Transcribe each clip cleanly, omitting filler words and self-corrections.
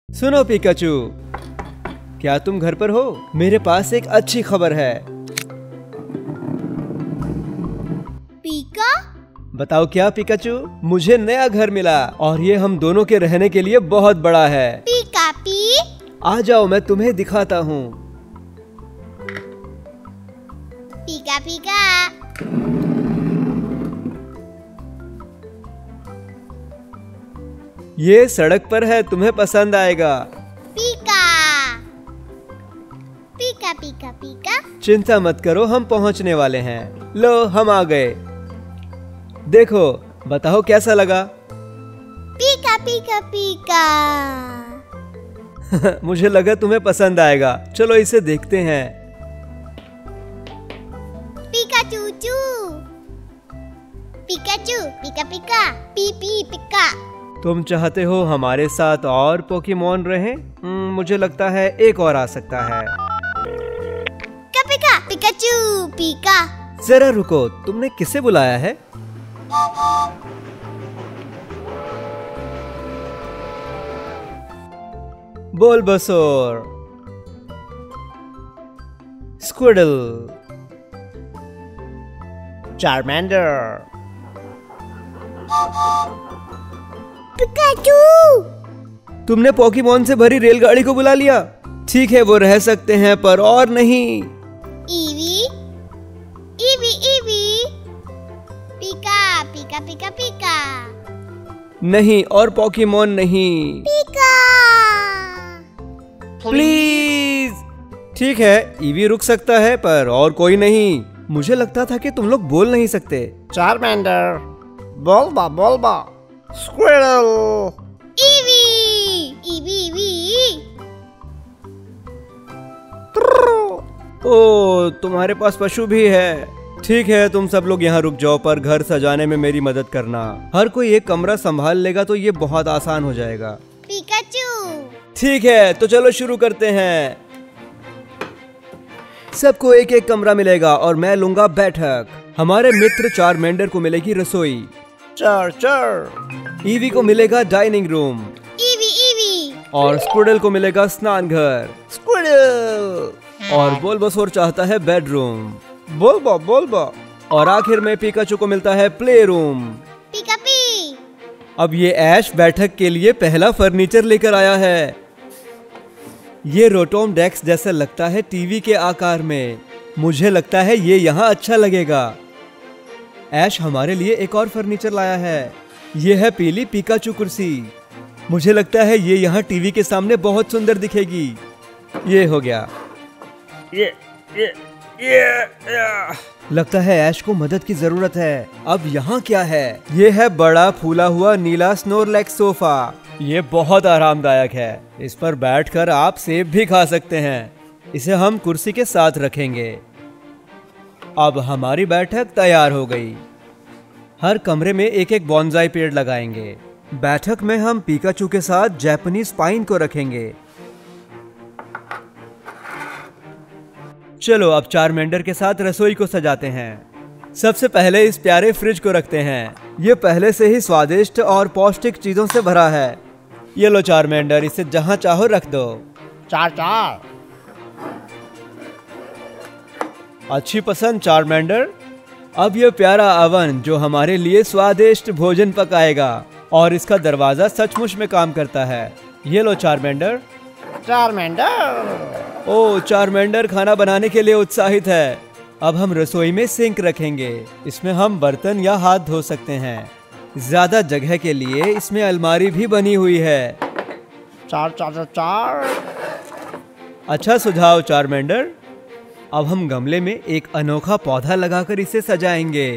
सुनो पिकाचू, क्या तुम घर पर हो? मेरे पास एक अच्छी खबर है। पीका? बताओ क्या पिकाचू? मुझे नया घर मिला और ये हम दोनों के रहने के लिए बहुत बड़ा है। पीका पी? आ जाओ, मैं तुम्हें दिखाता हूँ। पीका पीका। ये सड़क पर है, तुम्हें पसंद आएगा। पीका पीका पीका पीका। चिंता मत करो, हम पहुँचने वाले हैं। लो, हम आ गए। देखो, बताओ कैसा लगा? पीका पीका पीका। मुझे लगा तुम्हें पसंद आएगा। चलो इसे देखते हैं। पीका चूचू। पिकाचू पीका पीका पी पी पीका। तुम चाहते हो हमारे साथ और पोकेमॉन रहें? मुझे लगता है एक और आ सकता है। पीका पिकाचू पीका। जरा रुको, तुमने किसे बुलाया है? Bulbasaur, Squirtle, Charmander. पिकाचू। तुमने पोकेमॉन से भरी रेलगाड़ी को बुला लिया। ठीक है, वो रह सकते हैं पर और नहीं। Eevee Eevee Eevee. Pika Pika Pika पीका। नहीं, और पोकेमॉन नहीं। पीका। प्लीज। ठीक है, ईवी रुक सकता है पर और कोई नहीं। मुझे लगता था कि तुम लोग बोल नहीं सकते। Charmander, Bulba Bulba, Squirtle. Eevee Eevee Eevee. ओ, तुम्हारे पास पशु भी है। ठीक है, तुम सब लोग यहाँ रुक जाओ, पर घर सजाने में मेरी मदद करना। हर कोई एक कमरा संभाल लेगा तो ये बहुत आसान हो जाएगा। पिकाचू। ठीक है, तो चलो शुरू करते हैं। सबको एक एक कमरा मिलेगा और मैं लूंगा बैठक। हमारे मित्र चार्मेंडर को मिलेगी रसोई। चर चर। ईवी को मिलेगा डाइनिंग रूम। EV EV. और स्क्विडल को मिलेगा स्नान घर। स्क्विरल। और बुलबासोर चाहता है बेडरूम। बोलबा बोलबा। और आखिर में पिकाचू को मिलता है प्ले रूम। पीका पी। अब ये ऐश बैठक के लिए पहला फर्नीचर लेकर आया है। ये रोटोम डेस्क जैसा लगता है, टीवी के आकार में। मुझे लगता है ये यहाँ अच्छा लगेगा। ऐश हमारे लिए एक और फर्नीचर लाया है। ये है पीली पिकाचू कुर्सी। मुझे लगता है ये यहाँ टीवी के सामने बहुत सुंदर दिखेगी। ये हो गया। ये। लगता है ऐश को मदद की जरूरत है। अब यहाँ क्या है? ये है बड़ा फूला हुआ नीला स्नोरलैक्स सोफा। ये बहुत आरामदायक है। इस पर बैठकर आप सेब भी खा सकते हैं। इसे हम कुर्सी के साथ रखेंगे। अब हमारी बैठक तैयार हो गई। हर कमरे में एक एक बोनसाई पेड़ लगाएंगे। बैठक में हम पिकाचू के साथ जापानीज पाइन को रखेंगे। चलो अब चार्मेंडर के साथ रसोई को सजाते हैं। सबसे पहले इस प्यारे फ्रिज को रखते हैं। ये पहले से ही स्वादिष्ट और पौष्टिक चीजों से भरा है। ये लो चार्मेंडर, इसे जहां चाहो रख दो। चार चार। अच्छी पसंद चार्मेंडर। अब ये प्यारा अवन जो हमारे लिए स्वादिष्ट भोजन पकाएगा, और इसका दरवाजा सचमुच में काम करता है। ये लो चार्मेंडर। चार्मेंडर। ओ, चार्मेंडर खाना बनाने के लिए उत्साहित है। अब हम रसोई में सिंक रखेंगे। इसमें हम बर्तन या हाथ धो सकते हैं। ज्यादा जगह के लिए इसमें अलमारी भी बनी हुई है। चार चार चार। अच्छा सुझाव चार्मेंडर। अब हम गमले में एक अनोखा पौधा लगाकर इसे सजाएंगे।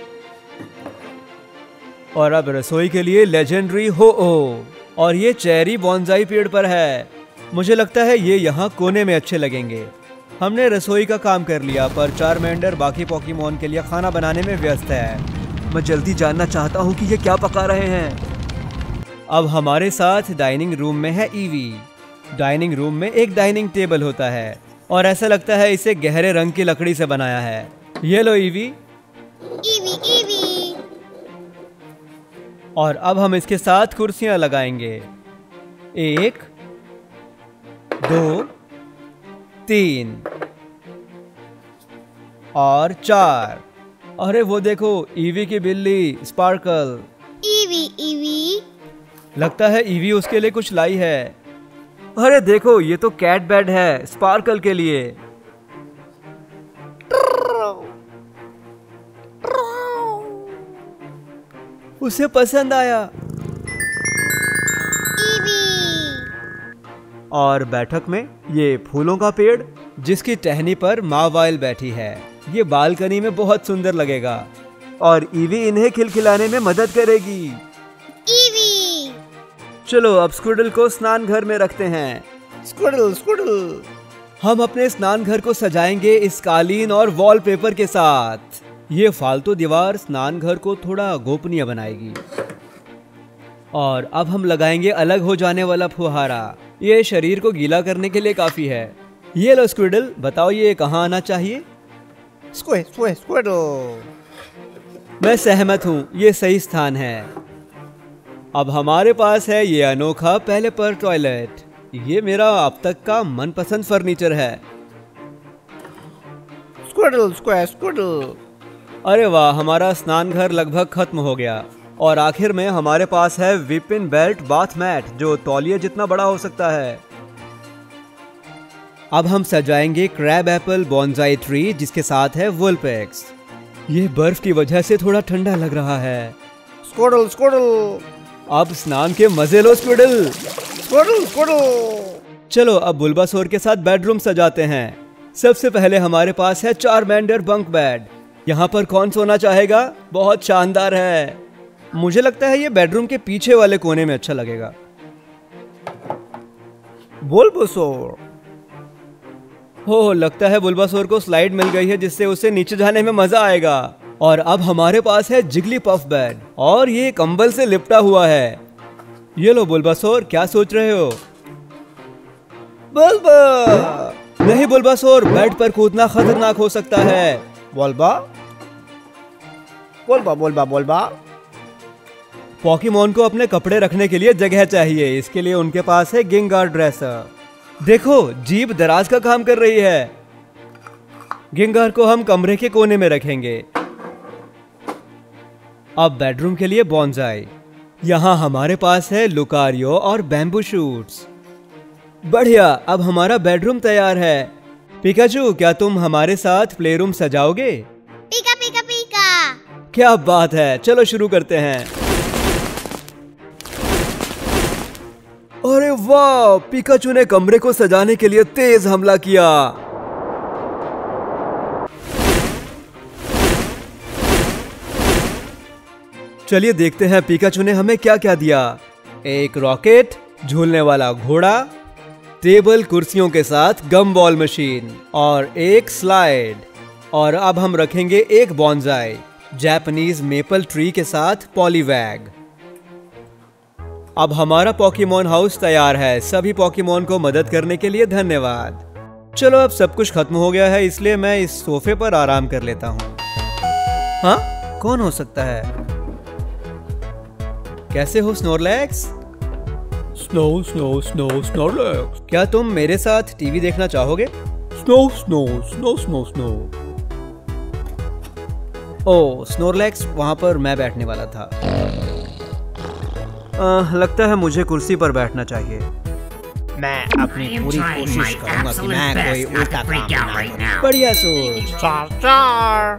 और अब रसोई के लिए लेजेंडरी हो। और ये चेरी बोनसाई पेड़ पर है। मुझे लगता है ये यहाँ कोने में अच्छे लगेंगे। हमने रसोई का काम कर लिया, पर चार्मेंडर बाकी पोकेमॉन के लिए खाना बनाने में व्यस्त है। मैं जल्दी जानना चाहता हूँ कि ये क्या पका रहे हैं। अब हमारे साथ डाइनिंग रूम में है ईवी। डाइनिंग रूम में एक डाइनिंग टेबल होता है और ऐसा लगता है इसे गहरे रंग की लकड़ी से बनाया है। ये लो ईवी। Eevee EV. और अब हम इसके साथ कुर्सियां लगाएंगे। 1 2, 3 और 4। अरे वो देखो, ईवी की बिल्ली स्पार्कल। EV EV. लगता है ईवी उसके लिए कुछ लाई है। अरे देखो, ये तो कैट बेड है स्पार्कल के लिए। उसे पसंद आया। ईवी। और बैठक में ये फूलों का पेड़, जिसकी टहनी पर माँ वाइल बैठी है। ये बालकनी में बहुत सुंदर लगेगा और ईवी इन्हें खिलखिलाने में मदद करेगी। ईवी। चलो अब स्क्विडल को स्नान घर में रखते हैं। स्क्विडल स्क्विडल। हम अपने स्नान घर को सजाएंगे इस कालीन और वॉलपेपर के साथ। ये फालतू दीवार स्नान घर को थोड़ा गोपनीय बनाएगी। और अब हम लगाएंगे अलग हो जाने वाला फुहारा। ये शरीर को गीला करने के लिए काफी है। ये लो स्क्विडल, बताओ ये कहाँ आना चाहिए? स्क्विडल। मैं सहमत हूँ, ये सही स्थान है। अब हमारे पास है ये अनोखा पहले पर टॉयलेट। ये मेरा अब तक का मनपसंद फर्नीचर है। स्क्विडल स्क्विडल। अरे वाह, हमारा स्नान घर लगभग खत्म हो गया। और आखिर में हमारे पास है विपिन बेल्ट बाथ मैट, जो तौलिए जितना बड़ा हो सकता है। अब हम सजाएंगे क्रैब एप्पल बॉन्जाई ट्री, जिसके साथ है वुलपेक्स। ये बर्फ की वजह से थोड़ा ठंडा लग रहा है। स्क्विडल स्क्विडल। अब स्नान के मजे लो स्क्विडल। स्क्विडल स्क्विडल। चलो अब बुल्बासोर के साथ बेडरूम सजाते हैं। सबसे पहले हमारे पास है चारमेंडर बंक बेड। यहाँ पर कौन सोना चाहेगा? बहुत शानदार है। मुझे लगता है ये बेडरूम के पीछे वाले कोने में अच्छा लगेगा। बुल्बासोर। हो, लगता है बुल्बासोर को स्लाइड मिल गई है, जिससे उसे नीचे जाने में मजा आएगा। और अब हमारे पास है जिगली पफ बेड, और ये कंबल से लिपटा हुआ है। ये लो बुल्बासोर, क्या सोच रहे हो? बुल्बा। नहीं बुल्बासोर, बेड पर कूदना खतरनाक हो सकता है। बोल्बा बोल्बा बोल्बा बोल्बा। पॉकीमोन को अपने कपड़े रखने के लिए जगह चाहिए। इसके लिए उनके पास है गिंगार ड्रेसर। देखो, जीभ दराज का काम कर रही है। गिंगार को हम कमरे के कोने में रखेंगे। अब बेडरूम के लिए बॉन्जाई। यहाँ हमारे पास है लुकारियो और बैम्बू शूट्स। बढ़िया, अब हमारा बेडरूम तैयार है। पिकाचू, क्या तुम हमारे साथ प्लेरूम सजाओगे? पीका पीका पीका। क्या बात है, चलो शुरू करते हैं। अरे वाह, पिकाचू ने कमरे को सजाने के लिए तेज हमला किया। चलिए देखते हैं पिकाचू ने हमें क्या क्या दिया। एक रॉकेट, झूलने वाला घोड़ा, टेबल कुर्सियों के साथ गम बॉल मशीन और एक स्लाइड। और अब हम रखेंगे एक बॉन्जाई जापानीज मेपल ट्री के साथ पॉलीवैग। अब हमारा पॉकीमोन हाउस तैयार है। सभी पॉकीमोन को मदद करने के लिए धन्यवाद। चलो अब सब कुछ खत्म हो गया है, इसलिए मैं इस सोफे पर आराम कर लेता हूँ। हाँ, कौन हो सकता है? कैसे हो Snorlax? Snow snow snow Snorlax. क्या तुम मेरे साथ टीवी देखना चाहोगे? Snow snow snow snow snow. ओह स्नोरलैक्स, वहां पर मैं बैठने वाला था। लगता है मुझे कुर्सी पर बैठना चाहिए। मैं अपनी पूरी कोशिश करूंगा कि मैं कोई उल्टा काम ना करूं। बढ़िया सोच। चार चार।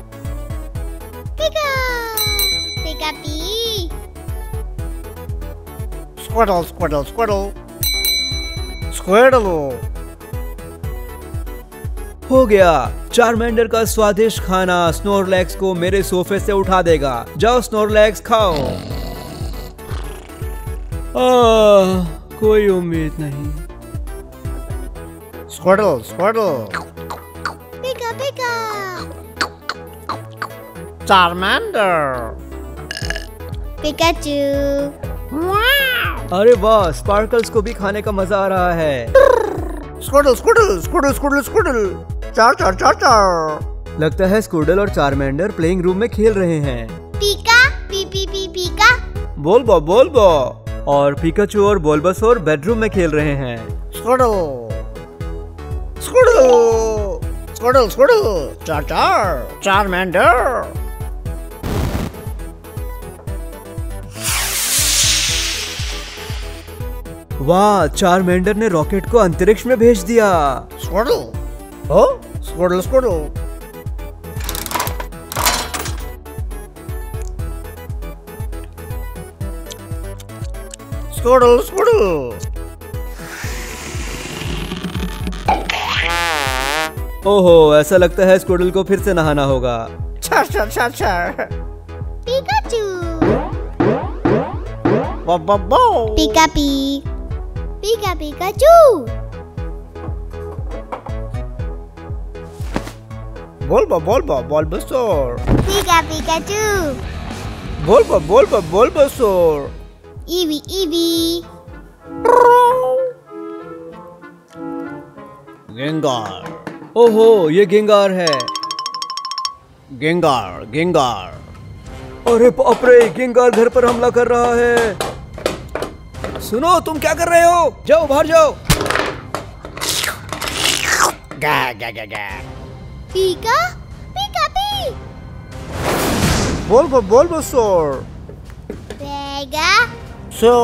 पीका पीका पी। स्क्विडल Squirtle Squirtle स्क्विडल। हो गया, चारमेंडर का स्वादिष्ट खाना स्नोरलैक्स को मेरे सोफे से उठा देगा। जाओ स्नोरलैक्स, खाओ। कोई उम्मीद नहीं। स्क्विडल Squirtle. Pika Pika. Charmander. Pikachu. अरे वाह, स्पार्कल्स को भी खाने का मजा आ रहा है। स्क्विडल स्क्विडल स्क्विडल स्क्विडल स्क्विडल। चार चार चार चार। लगता है स्क्विडल और चारमेंडर प्लेइंग रूम में खेल रहे हैं। पीका पी पी पी पीका। बोल्बा बोल्बा। और पिकाचू और बुलबासोर बेडरूम में खेल रहे हैं। Squirtle Squirtle Squirtle Squirtle, Charmander. वाह, चारमेंडर ने रॉकेट को अंतरिक्ष में भेज दिया। स्क्विडल, ओ स्क्विडल स्क्विडल। स्क्विडल स्क्विडल। ओहो, ऐसा लगता है स्क्विडल को फिर से नहाना होगा। छर। पिकाचू। बो। Pika pi. Pika Pikachu. Bulbasaur. Pika Pikachu. Bulbasaur. Eevee Eevee. Gengar. ओहो, ये गेंगार है। गेंगार। अरे बाप रे, गेंगार घर पर हमला कर रहा है। सुनो, तुम क्या कर रहे हो? जाओ, बाहर जाओ। गा। Pika Pika pi. बुलबासोर। पेगा। सो।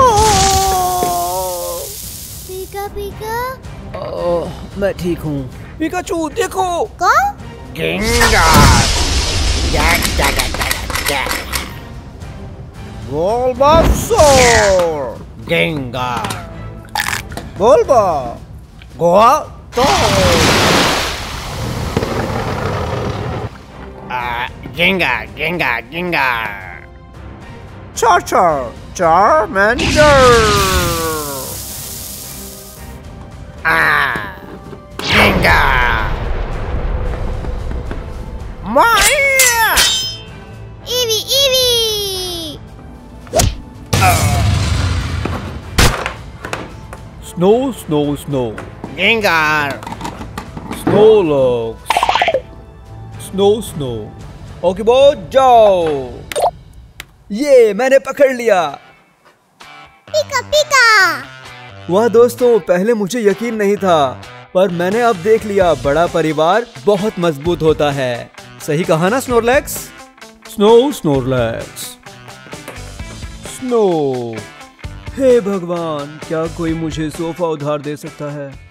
Pika Pika. मैं ठीक हूँ। पिकाचू देखो। कौन? गेंगार। बुलबासोर। गेंगार। बुलबा। गोवा तो। गेंगार। चारमेंडर। गेंगार। माया। Eevee Eevee. Snow. Gengar. Snow. Okay boss, जाओ। ये मैंने पकड़ लिया। पिका पिका। वाह दोस्तों, पहले मुझे यकीन नहीं था, पर मैंने अब देख लिया, बड़ा परिवार बहुत मजबूत होता है। सही कहा ना स्नोरलैक्स? स्नोरलैक्स। स्नो। हे भगवान, क्या कोई मुझे सोफा उधार दे सकता है?